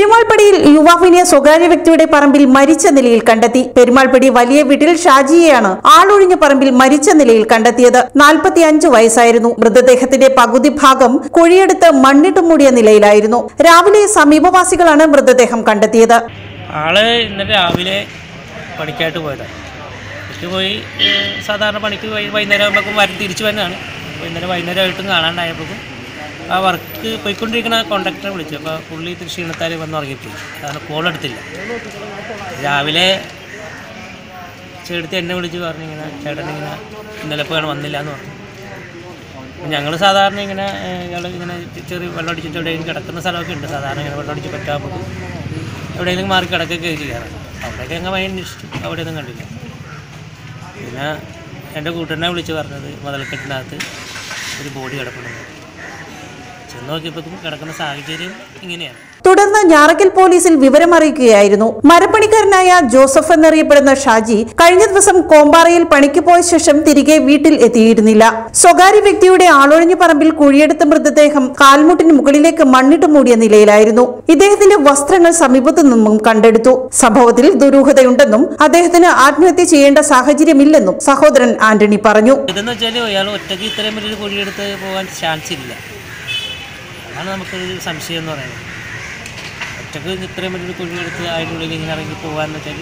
പെരുമാൾപടിയിൽ യുവാവിനെ സ്വകാര്യ വ്യക്തിയുടെ പറമ്പിൽ മരിച്ച നിലയിൽ കണ്ടെത്തി. പെരുമാൾപടി വലിയ വീട്ടിൽ ഷാജിയെയാണ് ആളൊഴിഞ്ഞ പറമ്പിൽ മരിച്ച നിലയിൽ കണ്ടെത്തിയത്. 45 വയസ്സായിരുന്നു. മൃതദേഹത്തിന്റെ പകുതി ഭാഗം കുഴിയെടുത്ത് മണ്ണിട്ട് മൂടിയ നിലയിലായിരുന്നു. രാവിലെ സമീപവാസികളാണ് മൃതദേഹം കണ്ടെത്തിയത്. ആള് ഇന്നലെ രാവിലെ പണിക്കായിട്ട് പോയതാണ്. പോയി സാധാരണ പണിക്ക് വൈകുന്നേരം ആകുമ്പോഴേക്കും തിരിച്ചു വരുന്നതാണ്. ഇന്നലെ വൈകുന്നേരമായിട്ടും കാണാണ്ടായപ്പോഴേക്കും ആ വർക്ക് പോയിക്കൊണ്ടിരിക്കുന്ന കോൺട്രാക്ടറെ വിളിച്ചു. അപ്പോൾ പുള്ളി ക്ഷീണത്താൽ വന്ന് ഉറങ്ങിപ്പോയി. അതാണ് കോൾ എടുത്തില്ല. രാവിലെ ചേട്ടത്തി എന്നെ വിളിച്ച് പറഞ്ഞു, ഇങ്ങനെ ചേട്ടനിങ്ങനെ ഇന്നലെ പോയാണ് വന്നില്ല എന്ന് പറഞ്ഞു. ഞങ്ങൾ സാധാരണ ഇങ്ങനെ ഇങ്ങനെ ചെറിയ വെള്ളം അടിച്ചിട്ട് എവിടെയെങ്കിലും കിടക്കുന്ന സ്ഥലമൊക്കെ ഉണ്ട്. സാധാരണ ഇങ്ങനെ വെള്ളം അടിച്ച് പറ്റാകുമ്പോൾ എവിടെയെങ്കിലും മാറി കിടക്കുകയൊക്കെ ചെയ്യാറുണ്ട്. അവിടെയൊക്കെ ഞങ്ങൾ അന്വേഷിച്ചു, അവിടെയൊന്നും കണ്ടില്ല. പിന്നെ എൻ്റെ കൂട്ടുകാരനെ വിളിച്ച് പറഞ്ഞത് മതിൽക്കെട്ടിനകത്ത് ഒരു ബോഡി കിടപ്പുണ്ടെന്ന്. ചെന്ന് നോക്കിയപ്പോൾ കിടക്കുന്ന സാഹചര്യം ഇങ്ങനെയാണ്. തുടർന്ന് ഞാറക്കൽ പോലീസിൽ വിവരമറിയിക്കുകയായിരുന്നു. മരപ്പണിക്കാരനായ ജോസഫ് എന്നറിയപ്പെടുന്ന ഷാജി കഴിഞ്ഞ ദിവസം കോമ്പാറയിൽ പണിക്ക് പോയ ശേഷം തിരികെ വീട്ടിൽ എത്തിയിരുന്നില്ല. സ്വകാര്യ വ്യക്തിയുടെ ആളൊഴിഞ്ഞ പറമ്പിൽ കുഴിയെടുത്ത മൃതദേഹം കാൽമുട്ടിന് മുകളിലേക്ക് മണ്ണിട്ട് മൂടിയ നിലയിലായിരുന്നു. ഇദ്ദേഹത്തിന്റെ വസ്ത്രങ്ങൾ സമീപത്തു നിന്നും കണ്ടെടുത്തു. സംഭവത്തിൽ ദുരൂഹതയുണ്ടെന്നും അദ്ദേഹത്തിന് ആത്മഹത്യ ചെയ്യേണ്ട സാഹചര്യമില്ലെന്നും സഹോദരൻ ആന്റണി പറഞ്ഞു. ഇതെന്ന് വെച്ചാൽ അയാൾ ഒറ്റയ്ക്ക് ഇത്രയും വലിയൊരു കുഴിയെടുത്ത് പോകാൻ ചാൻസ് ഇല്ല. അതാണ് നമുക്കൊരു സംശയം എന്ന് പറയുന്നത്. ഒറ്റക്ക് ഇത്രയും വലിയൊരു കുഴിയെടുത്ത് അതിനുള്ളിൽ ഇങ്ങനെ ഇറങ്ങി പോകാമെന്ന് വെച്ചാൽ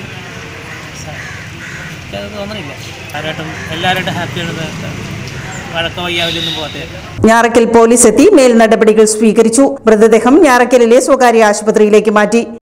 അത് തോന്നണില്ല. എല്ലാവരായിട്ടും ഹാപ്പിയാണ്. വഴക്കം വയ്യാവിലൊന്നും പോകാതെ. ഞാറക്കൽ പോലീസ് എത്തി മേൽ നടപടികൾ സ്വീകരിച്ചു. മൃതദേഹം ഞാറക്കലിലെ സ്വകാര്യ ആശുപത്രിയിലേക്ക് മാറ്റി.